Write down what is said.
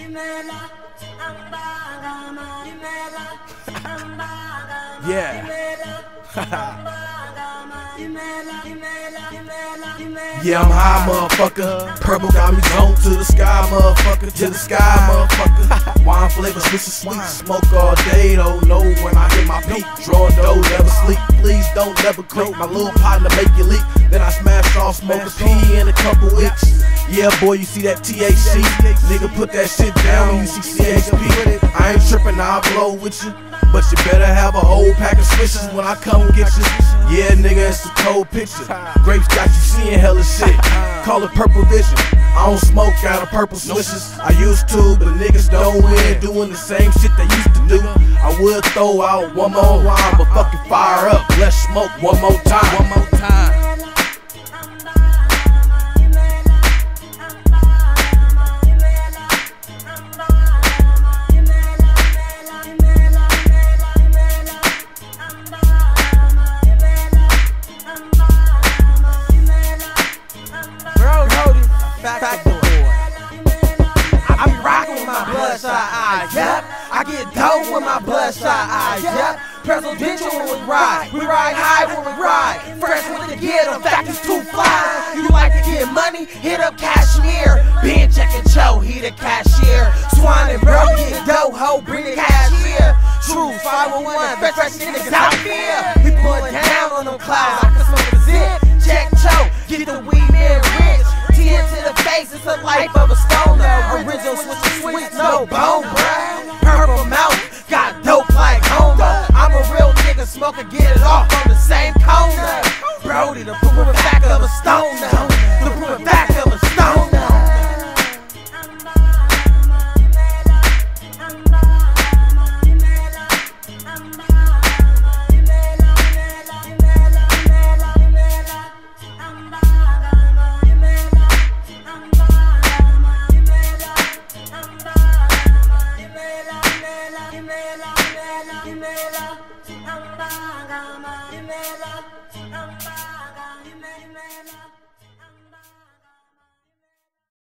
Yeah, I'm high, motherfucker. Purple got me zoned to the sky, motherfucker. To the sky, motherfucker. Wine flavor, Swisher sweet. Smoke all day, don't know when I hit my peak. Drawing dough, never sleep. Please don't never click. My little partner make you leak. Then I smash off, smoke a P in a couple weeks. Yeah, boy, you see that THC? Nigga, put that shit down when you see CHP. I ain't tripping, I'll blow with you. But you better have a whole pack of Swishers when I come get you. Yeah, nigga, it's a cold picture. Grapes got you seeing hella shit. Call it purple vision. I don't smoke out of purple Swishers. I used to, but the niggas don't win doing the same shit they used to do. I would throw out one more rhyme, but fucking fire up. Let's smoke one more time. One more time. I be rockin' with my bloodshot eyes, yep. I get dope with my bloodshot eyes, yep. Presidential when we ride high when we ride. Fresh with the gear, the fact is too fly. You like to get money? Hit up Cashmere. Ben checkin' Joe, he the cashier. Swan and bro, get dough, ho, bring the cashier. True, 511, fresh niggas out here. We put down on them clouds, I can smoke a zip. Check Joe, get the weed man rich. 10 to the face, it's the life of a stoner. Original switch